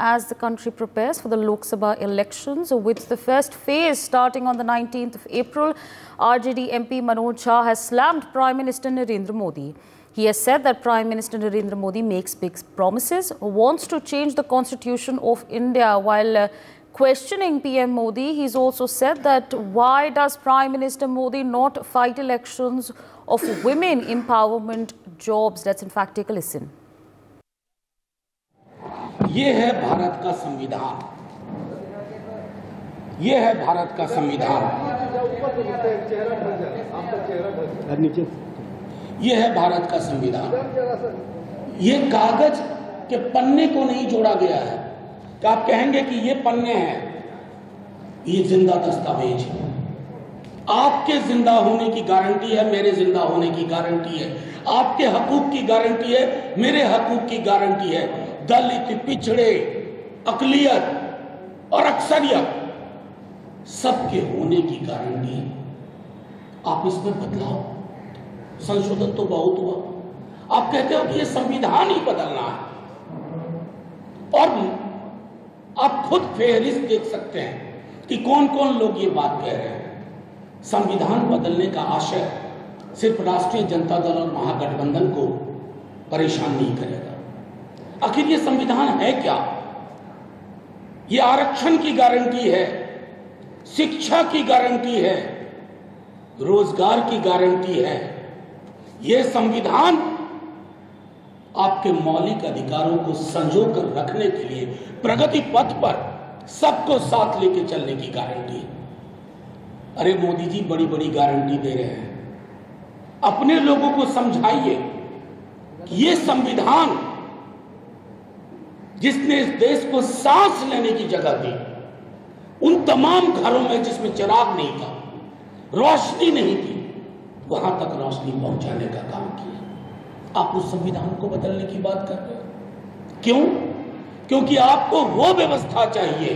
as the country prepares for the Lok Sabha elections, with the first phase starting on the 19th of April, RJD MP Manoj Jha has slammed Prime Minister Narendra Modi. He has said that Prime Minister Narendra Modi makes big promises, wants to change the constitution of India. While questioning PM Modi, he's also said that why does Prime Minister Modi not fight elections of women empowerment jobs? Let's in fact take a listen. ये है भारत का संविधान, ये है भारत का संविधान, ये है भारत का संविधान। ये कागज के पन्ने को नहीं जोड़ा गया है कि आप कहेंगे कि ये पन्ने हैं, ये जिंदा दस्तावेज है। आपके जिंदा होने की गारंटी है, मेरे जिंदा होने की गारंटी है, आपके हकूक की गारंटी है, मेरे हकूक की गारंटी है। दलित, पिछड़े, अकलियत और अक्सरियत सबके होने की गारंटी है। आप इसमें बदलाव, संशोधन तो बहुत हुआ। आप कहते हो कि ये संविधान ही बदलना है, और आप खुद फेहरिस्त देख सकते हैं कि कौन कौन लोग ये बात कह रहे हैं। संविधान बदलने का आशय सिर्फ राष्ट्रीय जनता दल और महागठबंधन को परेशान नहीं करेगा। आखिर ये संविधान है क्या? ये आरक्षण की गारंटी है, शिक्षा की गारंटी है, रोजगार की गारंटी है। ये संविधान आपके मौलिक अधिकारों को संजो कर रखने के लिए प्रगति पथ पर सबको साथ लेके चलने की गारंटी है। अरे मोदी जी बड़ी बड़ी गारंटी दे रहे हैं, अपने लोगों को समझाइए कि ये संविधान जिसने इस देश को सांस लेने की जगह दी, उन तमाम घरों में जिसमें चिराग नहीं था, रोशनी नहीं थी, वहां तक रोशनी पहुंचाने का काम किया। आप उस संविधान को बदलने की बात कर रहे हो। क्यों? क्योंकि आपको वो व्यवस्था चाहिए।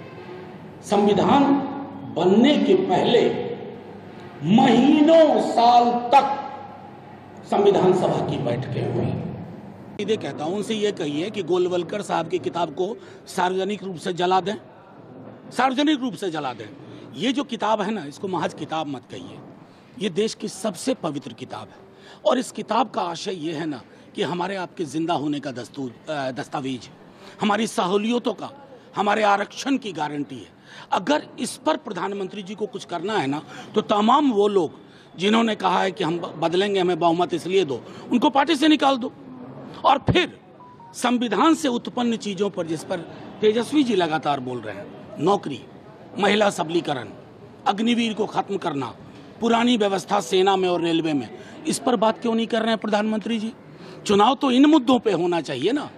संविधान बनने के पहले महीनों साल तक संविधान सभा की बैठकें हुई। सीधे कहता हूं, उनसे ये कहिए कि गोलवलकर साहब की किताब को सार्वजनिक रूप से जला दें, सार्वजनिक रूप से जला दें। ये जो किताब है ना, इसको महज किताब मत कहिए, ये देश की सबसे पवित्र किताब है। और इस किताब का आशय ये है ना कि हमारे आपके जिंदा होने का दस्तावेज, हमारी सहूलियतों का, हमारे आरक्षण की गारंटी है। अगर इस पर प्रधानमंत्री जी को कुछ करना है ना, तो तमाम वो लोग जिन्होंने कहा है कि हम बदलेंगे, हमें बहुमत इसलिए दो, उनको पार्टी से निकाल दो। और फिर संविधान से उत्पन्न चीजों पर, जिस पर तेजस्वी जी लगातार बोल रहे हैं, नौकरी, महिला सबलीकरण, अग्निवीर को खत्म करना, पुरानी व्यवस्था सेना में और रेलवे में, इस पर बात क्यों नहीं कर रहे हैं प्रधानमंत्री जी? चुनाव तो इन मुद्दों पे होना चाहिए ना।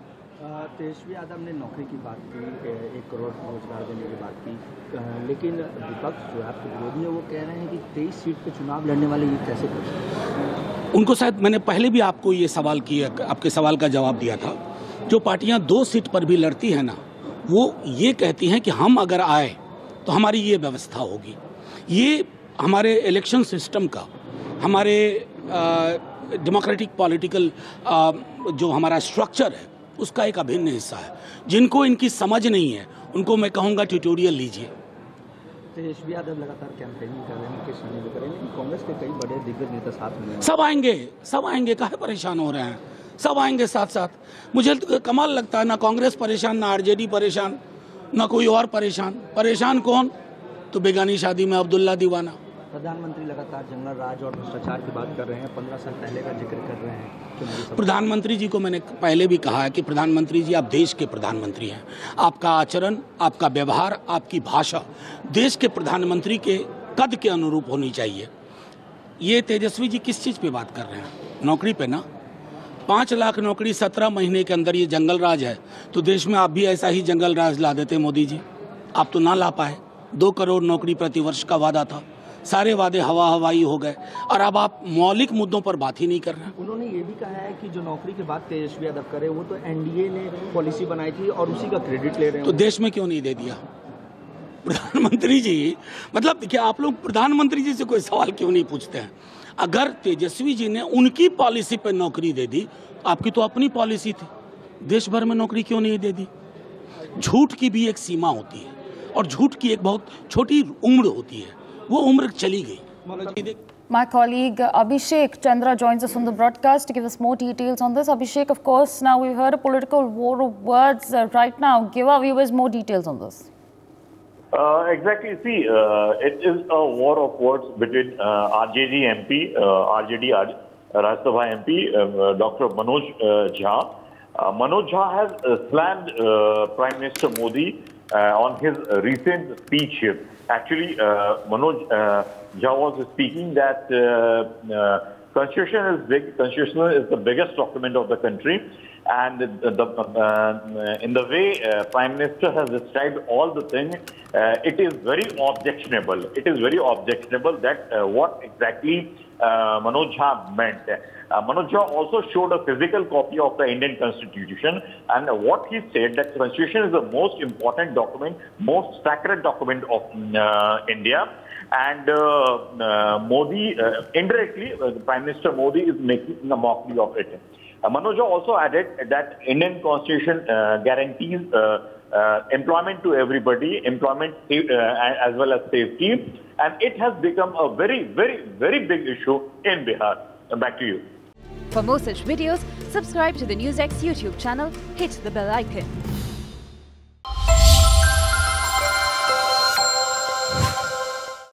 तेजस्वी यादव ने नौकरी की बात की, 1 करोड़ रोजगार देने की बात की, लेकिन विपक्ष जो आपके विरोधी है वो कह रहे हैं कि 23 सीट पे चुनाव लड़ने वाले ये कैसे कर सकते हैं? उनको शायद मैंने पहले भी आपको ये सवाल किया, आपके सवाल का जवाब दिया था। जो पार्टियां 2 सीट पर भी लड़ती है ना, वो ये कहती हैं कि हम अगर आए तो हमारी ये व्यवस्था होगी। ये हमारे इलेक्शन सिस्टम का, हमारे डेमोक्रेटिक पॉलिटिकल जो हमारा स्ट्रक्चर है, उसका एक अभिन्न हिस्सा है। जिनको इनकी समझ नहीं है, उनको मैं कहूँगा ट्यूटोरियल लीजिए। तेजस्वी यादव लगातार कैंपेनिंग कर रहे हैं, मुकेश सहनी भी करेंगे, कांग्रेस के कई बड़े दिग्गज नेता साथ में सब आएंगे, काहे परेशान हो रहे हैं? सब आएंगे साथ साथ। मुझे कमाल लगता है, ना कांग्रेस परेशान, ना आरजेडी परेशान, ना कोई और परेशान कौन? तो बेगानी शादी में अब्दुल्ला दीवाना। प्रधानमंत्री लगातार जंगल राज और भ्रष्टाचार की बात कर रहे हैं, 15 साल पहले का जिक्र कर रहे हैं। प्रधानमंत्री जी को मैंने पहले भी कहा है कि प्रधानमंत्री जी, आप देश के प्रधानमंत्री हैं। आपका आचरण, आपका व्यवहार, आपकी भाषा देश के प्रधानमंत्री के कद के अनुरूप होनी चाहिए। ये तेजस्वी जी किस चीज़ पे बात कर रहे हैं? नौकरी पे ना। 5 लाख नौकरी 17 महीने के अंदर ये जंगल राज है, तो देश में आप भी ऐसा ही जंगल राज ला देते मोदी जी। आप तो ना ला पाए। 2 करोड़ नौकरी प्रति वर्ष का वादा था, सारे वादे हवाई हो गए, और अब आप मौलिक मुद्दों पर बात ही नहीं कर रहे हैं। उन्होंने ये भी कहा है कि जो नौकरी की बात तेजस्वी यादव करे, वो तो एनडीए ने पॉलिसी बनाई थी और उसी का क्रेडिट ले रहे हैं। तो देश में क्यों नहीं दे दिया प्रधानमंत्री जी? मतलब क्या आप लोग प्रधानमंत्री जी से कोई सवाल क्यों नहीं पूछते हैं? अगर तेजस्वी जी ने उनकी पॉलिसी पर नौकरी दे दी, आपकी तो अपनी पॉलिसी थी, देश भर में नौकरी क्यों नहीं दे दी? झूठ की भी एक सीमा होती है और झूठ की एक बहुत छोटी उम्र होती है, वो उम्र चली गई। My colleague Abhishek Chandra joins us on the broadcast to give us more details on this. Abhishek, of course, now we've heard a political war of words right now. Give our viewers more details on this. Exactly. See, it is a war of words between RJD MP, RJD Rajya Sabha MP, Dr. Manoj Jha. Manoj Jha has slammed Prime Minister Modi on his recent speech here. Actually, Manoj Jha was speaking that Constitution is big. Constitution is the biggest document of the country, and in the way Prime Minister has described all the things, it is very objectionable. It is very objectionable that what exactly Manoj Jha meant. Manoj Jha also showed a physical copy of the Indian Constitution, and what he said that Constitution is the most important document, most sacred document of India. And Modi, indirectly, Prime Minister Modi is making a mockery of it. Manoj Jha also added that Indian Constitution guarantees employment to everybody, employment as well as safety, and it has become a very, very, very big issue in Bihar. Back to you. For more such videos, subscribe to the NewsX YouTube channel, hit the bell icon.